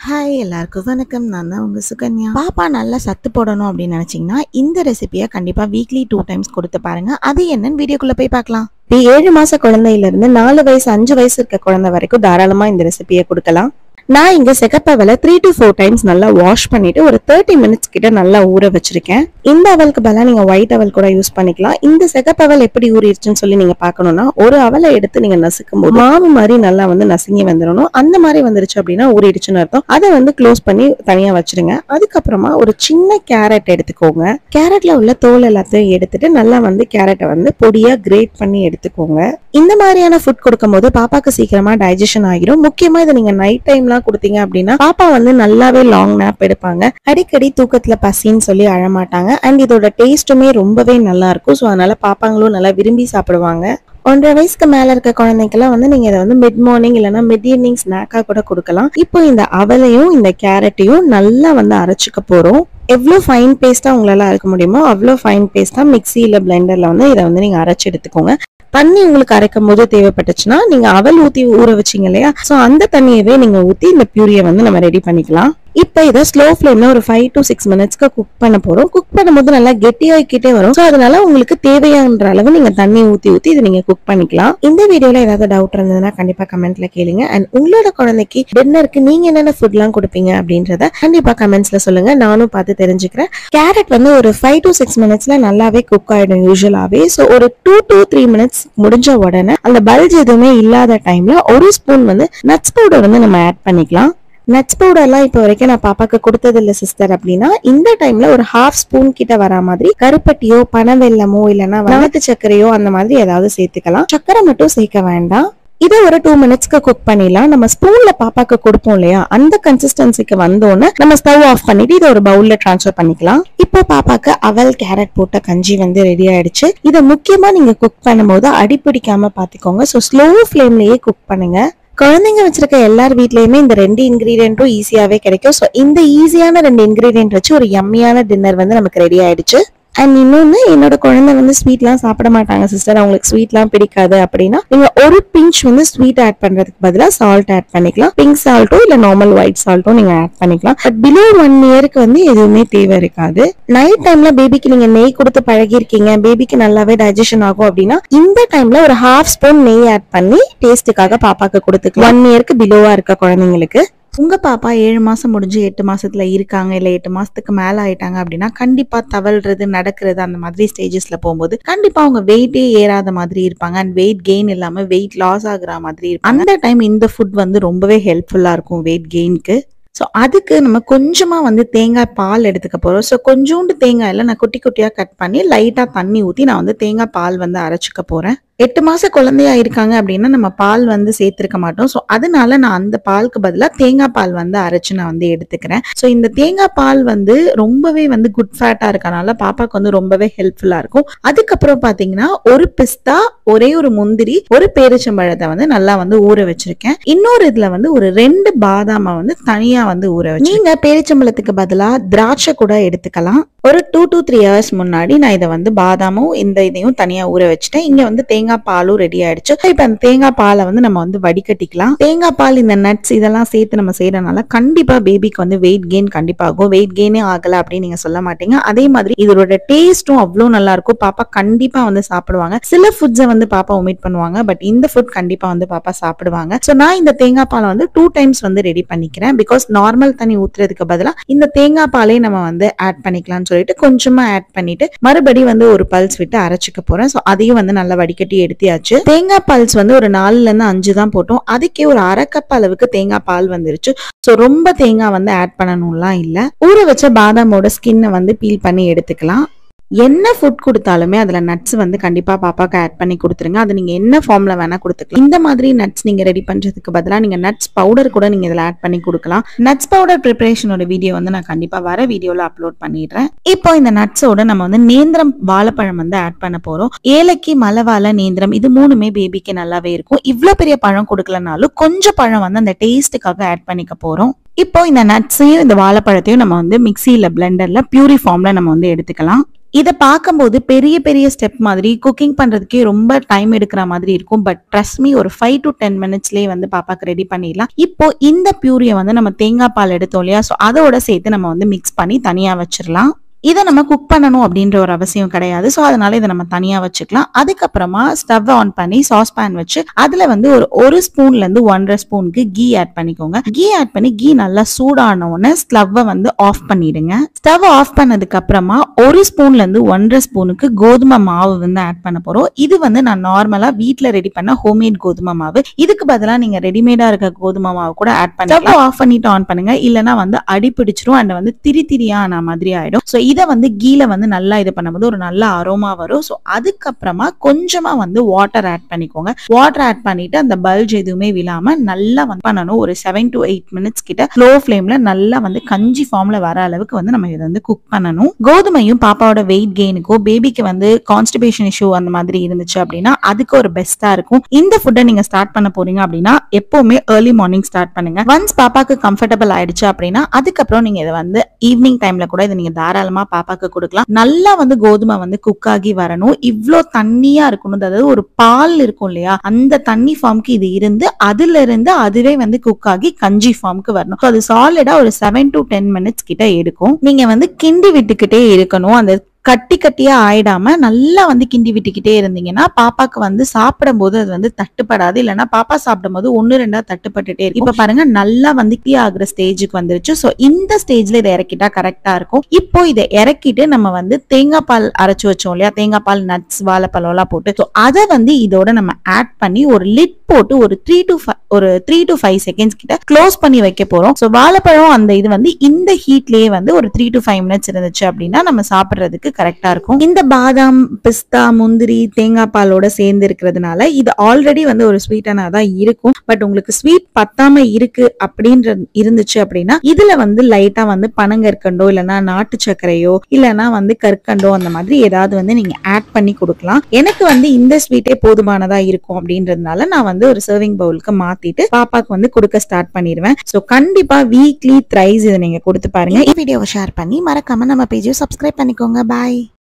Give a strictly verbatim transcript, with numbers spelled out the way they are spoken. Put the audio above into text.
Hi எல்லாருக்கும் வணக்கம். நான் தான் உங்க சுகன்யா. பாப்பா நல்லா சத்து போடணும் அப்படின்னு நினைச்சீங்கன்னா இந்த ரெசிபியை கண்டிப்பா வீக்லி டூ டைம்ஸ் கொடுத்து பாருங்க. அது என்னன்னு வீடியோக்குள்ள போய் பார்க்கலாம். ஏழு மாச குழந்தையில இருந்து நாலு வயசு அஞ்சு வயசு இருக்க குழந்தை வரைக்கும் தாராளமா இந்த ரெசிபியை கொடுக்கலாம். நான் இங்க செகப்பவலை த்ரீ டு ஃபோர் டைம்ஸ் நல்லா வாஷ் பண்ணிட்டு ஒரு தேர்ட்டி மினிட்ஸ் கிட்ட நல்லா ஊற வச்சிருக்கேன். இந்த அவலுக்கு பதிலா நீங்க ஒயிட் அவல் கூட யூஸ் பண்ணிக்கலாம். இந்த செகப்பவல் எப்படி ஊறிடுச்சுன்னு சொல்லி நீங்க பாக்கணும்னா ஒரு அவலை எடுத்து நீங்க நசுக்கும் போது மாவு மாதிரி நல்லா வந்து நசுங்கி வந்துடணும். அந்த மாதிரி வந்துருச்சு அப்படின்னா ஊறிடுச்சுன்னு அர்த்தம். அதை வந்து க்ளோஸ் பண்ணி தனியா வச்சிருங்க. அதுக்கப்புறமா ஒரு சின்ன கேரட் எடுத்துக்கோங்க. கேரட்ல உள்ள தோல் எல்லாத்தையும் எடுத்துட்டு நல்லா வந்து கேரட்டை வந்து பொடியா கிரேட் பண்ணி எடுத்துக்கோங்க. இந்த மாதிரியான ஃபுட் கொடுக்கும் போது பாப்பாக்கு சீக்கிரமா டைஜஷன் ஆகிரும். முக்கியமா இதை நீங்க நைட் டைம்ல கொடுத்தீங்க அப்படின்னா பாப்பா வந்து நல்லாவே லாங் நாப் எடுப்பாங்க. அடிக்கடி தூக்கத்துல பசின்னு சொல்லி அழமாட்டாங்க. அண்ட் இதோட டேஸ்ட்டுமே ரொம்பவே நல்லா இருக்கும். ஸோ அதனால பாப்பாங்களும் நல்லா விரும்பி சாப்பிடுவாங்க. ஒன்றரை வயசுக்கு மேல இருக்க குழந்தைக்கெல்லாம் வந்து நீங்க இதை வந்து மிட் மார்னிங் இல்லைன்னா மிட் ஈவினிங் ஸ்நாக்கா கூட கொடுக்கலாம். இப்போ இந்த அவலையும் இந்த கேரட்டையும் நல்லா வந்து அரைச்சிக்க போறோம். எவ்வளோ ஃபைன் பேஸ்டா உங்களால அரைக்க முடியுமோ அவ்வளோ ஃபைன் பேஸ்டா மிக்சியில பிளெண்டர்ல வந்து இதை வந்து நீங்க அரைச்சு எடுத்துக்கோங்க. தண்ணி உங்களுக்கு அரைக்கும் போது தேவைப்பட்டுச்சுன்னா நீங்க அவல் ஊத்தி ஊற வச்சீங்க இல்லையா, சோ அந்த தண்ணியவே நீங்க ஊத்தி இந்த பியூரியை வந்து நம்ம ரெடி பண்ணிக்கலாம். இப்ப இதை ஸ்லோ ஃபிளேம்ல ஒரு ஃபைவ் டு சிக்ஸ் மினிட்ஸ்க்கு குக் பண்ண போறோம். குக் பண்ணும்போது நல்லா கெட்டியாகிக்கிட்டே வரும். ஸோ அதனால உங்களுக்கு தேவையான அளவு நீங்க தண்ணி ஊத்தி ஊத்தி இதை நீங்க குக் பண்ணிக்கலாம். இந்த வீடியோல ஏதாவது டவுட் இருந்ததுன்னா கண்டிப்பா கமெண்ட்ல கேளுங்க. அண்ட் உங்களோட குழந்தைக்கு டின்னருக்கு நீங்க என்னென்ன ஃபுட் எல்லாம் கொடுப்பீங்க அப்படின்றத கண்டிப்பா கமெண்ட்ஸ்ல சொல்லுங்க. நானும் பார்த்து தெரிஞ்சுக்கிறேன். கேரட் வந்து ஒரு ஃபைவ் டு சிக்ஸ் மினிட்ஸ்ல நல்லாவே குக் ஆயிடும் யூஸ்வலாவே. ஸோ ஒரு டூ டு த்ரீ மினிட்ஸ் முடிஞ்ச உடனே அந்த பல்ஜ் எதுவுமே இல்லாத டைம்ல ஒரு ஸ்பூன் வந்து நட்ஸ் பவுடர் வந்து நம்ம ஆட் பண்ணிக்கலாம். நட்ஸ் பவுடர்லாம் இப்போ வரைக்கும் நான் பாப்பாக்கு கொடுத்தது இல்லை சிஸ்டர் அப்படின்னா இந்த டைம்ல ஒரு ஹாஃப் ஸ்பூன் கிட்ட வரா மாதிரி கருப்பட்டியோ பனவெல்லமோ இல்லைன்னா நாட்டு சர்க்கரையோ அந்த மாதிரி ஏதாவது சேர்த்துக்கலாம். சர்க்கரை மட்டும் சேர்க்க வேண்டாம். இதை ஒரு டூ மினிட்ஸ்க்கு குக் பண்ணிடலாம். நம்ம ஸ்பூன்ல பாப்பாக்கு கொடுப்போம் இல்லையா, அந்த கன்சிஸ்டன்சிக்கு வந்தோன்னு நம்ம ஸ்டவ் ஆஃப் பண்ணிட்டு இதை ஒரு பவுல்ல டிரான்ஸ்ஃபர் பண்ணிக்கலாம். இப்போ பாப்பாக்கு அவல் கேரட் போட்ட கஞ்சி வந்து ரெடி ஆயிடுச்சு. இதை முக்கியமா நீங்க குக் பண்ணும்போது அடிப்பிடிக்காம பாத்துக்கோங்க. ஸோ ஸ்லோ ஃபிளேம்லயே குக் பண்ணுங்க. குழந்தைங்க வச்சிருக்க எல்லார் வீட்லயுமே இந்த ரெண்டு இன்கிரீடியன்ட்டும் ஈஸியாவே கிடைக்கும். ஸோ இந்த ஈஸியான ரெண்டு இன்கிரீடியன்ட் வச்சு ஒரு யம்மியான டின்னர் வந்து நமக்கு ரெடி ஆயிடுச்சு. அண்ட் இன்னொன்னு, என்னோட குழந்தை வந்து ஸ்வீட்லாம் சாப்பிட மாட்டாங்க சிஸ்டர், அவங்களுக்கு ஸ்வீட்லாம் பிடிக்காது அப்படின்னா நீங்க ஒரு பிஞ்ச் வந்து ஸ்வீட் ஆட் பண்றதுக்கு பதிலாக சால்ட் ஆட் பண்ணிக்கலாம். பிங்க் சால்ட்டோ இல்ல நார்மல் ஒயிட் சால்ட்டோ நீங்க ஆட் பண்ணிக்கலாம். பட் பிலோ ஒன் இயருக்கு வந்து எதுவுமே தேவை இருக்காது. நைட் டைம்ல பேபிக்கு நீங்க நெய் கொடுத்து பழகிருக்கீங்க, பேபிக்கு நல்லாவே டைஜஷன் ஆகும் அப்படின்னா இந்த டைம்ல ஒரு ஹாஃப் ஸ்பூன் நெய் ஆட் பண்ணி டேஸ்ட்டுக்காக பாப்பாக்கு கொடுத்துக்கலாம். ஒன் இயருக்கு பிலோவா இருக்க குழந்தைங்களுக்கு. உங்க பாப்பா ஏழு மாசம் முடிஞ்சு எட்டு மாசத்துல இருக்காங்க இல்ல எட்டு மாசத்துக்கு மேல ஆயிட்டாங்க அப்படின்னா கண்டிப்பா தவழ்றது நடக்கிறது அந்த மாதிரி ஸ்டேஜஸ்ல போகும்போது கண்டிப்பா அவங்க வெயிட்டே ஏறாத மாதிரி இருப்பாங்க. அண்ட் வெயிட் கெயின் இல்லாம வெயிட் லாஸ் ஆகுற மாதிரி இருக்கும். அந்த டைம் இந்த ஃபுட் வந்து ரொம்பவே ஹெல்ப்ஃபுல்லா இருக்கும் வெயிட் கெயின்க்கு. ஸோ அதுக்கு நம்ம கொஞ்சமா வந்து தேங்காய் பால் எடுத்துக்க போறோம். ஸோ கொஞ்சோண்டு தேங்காயில நான் குட்டி குட்டியா கட் பண்ணி லைட்டா தண்ணி ஊத்தி நான் வந்து தேங்காய் பால் வந்து அரைச்சிக்க போறேன். எட்டு மாச குழந்தையா இருக்காங்க அப்படின்னா நம்ம பால் வந்து சேர்த்திருக்க மாட்டோம். ஸோ அதனால நான் அந்த பாலுக்கு பதிலாக தேங்காய் பால் வந்து அரைச்சு நான் வந்து எடுத்துக்கிறேன். ஸோ இந்த தேங்காய் பால் வந்து ரொம்பவே வந்து குட் ஃபேட்டா இருக்கனால பாப்பாக்கு வந்து ரொம்பவே ஹெல்ப்ஃபுல்லா இருக்கும். அதுக்கப்புறம் பாத்தீங்கன்னா ஒரு பிஸ்தா, ஒரே ஒரு முந்திரி, ஒரு பேரிச்சம்பழத்தை வந்து நல்லா வந்து ஊற வச்சிருக்கேன். இன்னொரு இதுல வந்து ஒரு ரெண்டு பாதாமை வந்து தனியா வந்து ஊற வச்சு, நீங்க பேரிச்சம்பழத்துக்கு பதிலா திராட்சை கூட எடுத்துக்கலாம். ஒரு டூ டு த்ரீ ஹவர்ஸ் முன்னாடி நான் இதை வந்து பாதாமும் இந்த இதையும் தனியா ஊற வச்சுட்டேன். இங்க வந்து தேங்காய் பாலும் ரெடி ஆயிடுச்சு. இப்ப அந்த தேங்காய் பாலை வந்து நம்ம வந்து வடிகட்டிக்கலாம். தேங்காய் பால் இந்த நட்ஸ் இதெல்லாம் சேர்த்து நம்ம செய்யறதுனால கண்டிப்பா பேபிக்கு வந்து வெயிட் கெயின் கண்டிப்பா ஆகும். வெயிட் கெயினே ஆகல அப்படின்னு நீங்க சொல்ல மாட்டீங்க. அதே மாதிரி இதோட டேஸ்டும் அவ்வளவு நல்லா இருக்கும். பாப்பா கண்டிப்பா வந்து சாப்பிடுவாங்க. சில ஃபுட்ஸை வந்து பாப்பா ஒமிட் பண்ணுவாங்க, பட் இந்த ஃபுட் கண்டிப்பா வந்து பாப்பா சாப்பிடுவாங்க. சோ நான் இந்த தேங்காய் பாலை வந்து டூ டைம்ஸ் வந்து ரெடி பண்ணிக்கிறேன். பிகாஸ் நார்மல் தண்ணி ஊத்துறதுக்கு பதிலா இந்த தேங்காய் பாலே நம்ம வந்து ஆட் பண்ணிக்கலாம்னு சொல்லிட்டு கொஞ்சமா ஆட் பண்ணிட்டு மறுபடியும் வந்து ஒரு பல்ஸ் விட்டு அரைச்சிக்க போறேன். சோ அதையும் வந்து நல்லா வடிகட்டி எடுத்தியாச்சு. தேங்காய் பல்ஸ் வந்து ஒரு நாலுல இருந்து அஞ்சு தான் போட்டோம். அதுக்கே ஒரு அரை கப் அளவுக்கு தேங்காய் பால் வந்துருச்சு. சோ ரொம்ப தேங்காய் வந்து ஆட் பண்ணணும்லாம் இல்ல. ஊற வச்ச பாதாமோட ஸ்கின்னை வந்து பீல் பண்ணி எடுத்துக்கலாம். என்ன ஃபுட் கொடுத்தாலுமே அதுல நட்ஸ் வந்து கண்டிப்பா பாப்பாக்கு ஆட் பண்ணி கொடுத்துருங்க. அது நீங்க என்ன ஃபார்ம்ல வேணா கொடுத்துக்கலாம். இந்த மாதிரி நட்ஸ் நீங்க ரெடி பண்றதுக்கு பதிலா நீங்க நட்ஸ் பவுடர் கூட நீங்க இதுல ஆட் பண்ணி கொடுக்கலாம். நட்ஸ் பவுடர் ப்ரிப்பரேஷனோட வீடியோ வந்து நான் கண்டிப்பா வர வீடியோல அப்லோட் பண்ணிடுறேன். இப்போ இந்த நட்ஸோட நம்ம வந்து நேந்திரம் வாழைப்பழம் வந்து ஆட் பண்ண போறோம். ஏலக்கி, மலவாழை, நேந்திரம் இது மூணுமே பேபிக்கு நல்லாவே இருக்கும். இவ்வளவு பெரிய பழம் கொடுக்கலனாலும் கொஞ்சம் பழம் வந்து அந்த டேஸ்ட்டுக்காக ஆட் பண்ணிக்க போறோம். இப்போ இந்த நட்ஸையும் இந்த வாழைப்பழத்தையும் நம்ம வந்து மிக்சியில பிளெண்டர்ல பியூரி ஃபார்ம்ல நம்ம வந்து எடுத்துக்கலாம். இத பார்க்கும்போது பெரிய பெரிய ஸ்டெப் மாதிரி குக்கிங் பண்றதுக்கே ரொம்ப டைம் எடுக்கிற மாதிரி இருக்கும். பட் ட்ரஸ்ட் மீ ஒரு ஃபைவ் டு டென் மினிட்ஸ்லயே வந்து பாப்பாக்கு ரெடி பண்ணிடலாம். இப்போ இந்த பியூரியை வந்து நம்ம தேங்காய் பால் எடுத்தோம் இல்லையா, ஸோ அதோட சேர்த்து நம்ம வந்து மிக்ஸ் பண்ணி தனியா வச்சிடலாம். இதை நம்ம குக் பண்ணணும் அப்படின்ற ஒரு அவசியம் கிடையாது. ஸோ அதனால இதை நம்ம தனியா வச்சுக்கலாம். அதுக்கப்புறமா ஸ்டவ் ஆன் பண்ணி சாஸ் பேன் வச்சு அதுல வந்து ஒரு ஒரு ஸ்பூன்ல இருந்து ஒன்றரை ஸ்பூனுக்கு கீ ஆட் பண்ணிக்கோங்க. கீ ஆட் பண்ணி கீ நல்லா சூடான உடனே ஸ்டவ்வை வந்து ஆஃப் பண்ணிடுங்க. ஸ்டவ் ஆஃப் பண்ணதுக்கு அப்புறமா ஒரு ஸ்பூன்ல இருந்து ஒன்றரை ஸ்பூனுக்கு கோதுமை மாவு வந்து ஆட் பண்ண போறோம். இது வந்து நான் நார்மலா வீட்ல ரெடி பண்ண ஹோம்மேட் கோதுமை மாவு. இதுக்கு பதிலா நீங்க ரெடிமேடா இருக்க கோதுமை மாவு கூட ஆட் பண்ணி ஸ்டவ் ஆஃப் பண்ணிட்டு ஆன் பண்ணுங்க. இல்லைன்னா வந்து அடி பிடிச்சிரும் அண்ட் வந்து திரி திரியா ஆன மாதிரி ஆயிடும். ஸோ இதை வந்து கீல வந்து நல்லா இது பண்ணும்போது ஒரு நல்ல அரோமா வரும். ஸோ அதுக்கப்புறமா கொஞ்சமா வந்து வாட்டர் ஆட் பண்ணிக்கோங்க. வாட்டர் ஆட் பண்ணிட்டு அந்த பல்ஜ் எதுவுமே விழாம நல்லா வந்து பண்ணணும். ஒரு செவன் டு எயிட் மினிட்ஸ் கிட்ட ஸ்லோ ஃபிளேம்ல நல்லா வந்து கஞ்சி ஃபார்ம்ல வர அளவுக்கு வந்து நம்ம இதை வந்து குக் பண்ணணும். கோதுமையும் பாப்பாவோட வெயிட் கெயினுக்கோ பேபிக்கு வந்து கான்ஸ்டிபேஷன் இஷ்யூ அந்த மாதிரி இருந்துச்சு அப்படின்னா அதுக்கு ஒரு பெஸ்டா இருக்கும். இந்த ஃபுட்டை நீங்க ஸ்டார்ட் பண்ண போறீங்க அப்படின்னா எப்பவுமே ஏர்லி மார்னிங் ஸ்டார்ட் பண்ணுங்க. ஒன்ஸ் பாப்பாக்கு கம்ஃபர்டபிள் ஆயிடுச்சு அப்படின்னா அதுக்கப்புறம் நீங்க இதை வந்து ஈவினிங் டைம்ல கூட இதை நீங்க தாராளமா பாப்பாக்கு கொடுக்கலாம். நல்லா வந்து கோதுமை வந்து குக் ஆகி வரணும். இவ்ளோ தண்ணியா இருக்கணும். அதாவது ஒரு பால் இருக்கும் இல்லையா, அந்த தண்ணி ஃபார்முக்கு இது இருந்து அதுல இருந்து அதுவே வந்து குக் ஆகி கஞ்சி ஃபார்முக்கு வரணும். அது சாலிடா ஒரு செவன் டு டென் மினிட்ஸ் கிட்ட எடுக்கும். நீங்க வந்து கிண்டி விட்டுக்கிட்டே இருக்கணும். அந்த கட்டி கட்டியா ஆயிடாம நல்லா வந்து கிண்டி விட்டுக்கிட்டே இருந்தீங்கன்னா பாப்பாக்கு வந்து சாப்பிடும் போது அது வந்து தட்டுப்படாது. இல்லைன்னா பாப்பா சாப்பிடும் போது ஒன்னு ரெண்டா தட்டுப்பட்டுட்டே இருக்கும். இப்ப பாருங்க நல்லா வந்து கீ ஆகுற ஸ்டேஜுக்கு வந்துருச்சு. சோ இந்த ஸ்டேஜ்ல இதை இறக்கிட்டா கரெக்டா இருக்கும். இப்போ இதை இறக்கிட்டு நம்ம வந்து தேங்காய் பால் அரைச்சு வச்சோம் இல்லையா, தேங்காய் பால் நட்ஸ் வாழைப்பழம் எல்லாம் போட்டு ஸோ அதை வந்து இதோட நம்ம ஆட் பண்ணி ஒரு லிட் போட்டு ஒரு த்ரீ டு ஒரு த்ரீ டு ஃபைவ் செகண்ட்ஸ் கிட்ட க்ளோஸ் பண்ணி வைக்க போறோம். ஸோ வாழைப்பழம் அந்த இது வந்து இந்த ஹீட்லயே வந்து ஒரு த்ரீ டு ஃபைவ் மினிட்ஸ் இருந்துச்சு அப்படின்னா நம்ம சாப்பிடுறதுக்கு கரெக்டா இருக்கும். இந்த பாதாம், பிஸ்தா, முந்திரி, தேங்காய் பாலோட சேர்ந்து இருக்கிறதுனால இது ஆல்ரெடி வந்து ஒரு ஸ்வீட்டானா தான் இருக்கும். பட் உங்களுக்கு ஸ்வீட் பத்தாம இருக்கு அப்படின்ற இருந்துச்சு அப்படின்னா இதுல வந்து லைட்டா வந்து பனங்கற்கண்டோ இல்லைன்னா நாட்டு சர்க்கரையோ இல்லைன்னா வந்து கற்கண்டோ அந்த மாதிரி ஏதாவது வந்து நீங்க ஆட் பண்ணி கொடுக்கலாம். எனக்கு வந்து இந்த ஸ்வீட்டே போதுமானதா இருக்கும் அப்படின்றதுனால நான் வந்து ஒரு சர்விங் பவுலுக்கு மாத்திட்டு பாப்பாக்கு வந்து கொடுக்க ஸ்டார்ட் பண்ணிடுவேன். சோ கண்டிப்பா வீக்லி த்ரைஸ் இதை நீங்க கொடுத்து பாருங்க. இந்த வீடியோவை ஷேர் பண்ணி மறக்காம நம்ம பேஜை சப்ஸ்கிரைப் பண்ணிக்கோங்க. பாய்.